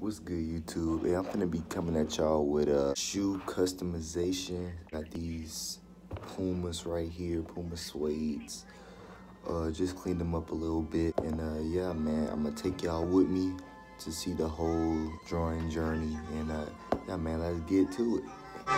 What's good, YouTube? Hey, I'm gonna be coming at y'all with a shoe customization. Got these Pumas right here, Puma suedes. Just cleaned them up a little bit, and yeah, man, I'm gonna take y'all with me to see the whole drawing journey, and yeah, man, let's get to it.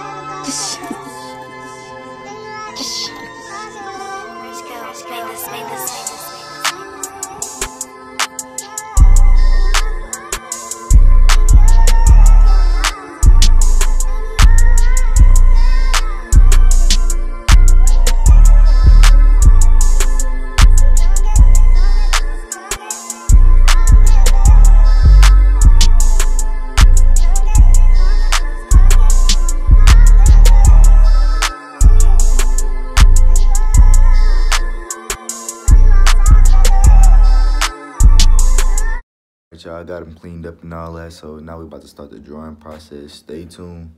Y'all, I got them cleaned up and all that, so now we're about to start the drawing process. Stay tuned.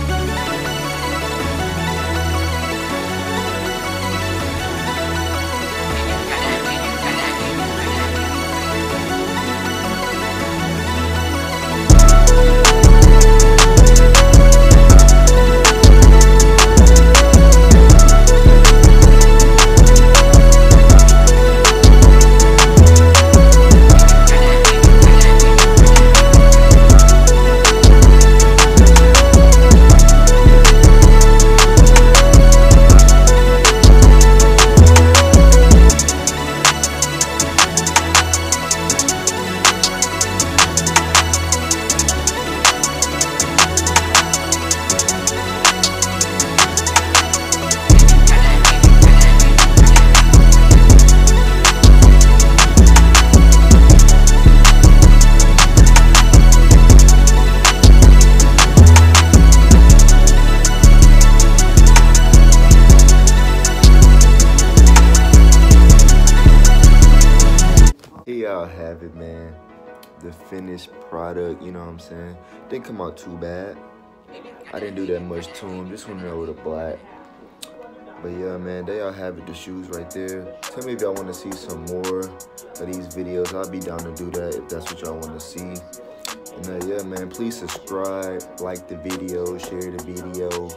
Here y'all have it, man. The finished product, you know what I'm saying? Didn't come out too bad. I didn't do that much to them. Just went over the black. But yeah, man, there y'all have it, the shoes right there. Tell me if y'all want to see some more of these videos. I'll be down to do that if that's what y'all want to see. And yeah, man, please subscribe, like the video, share the video.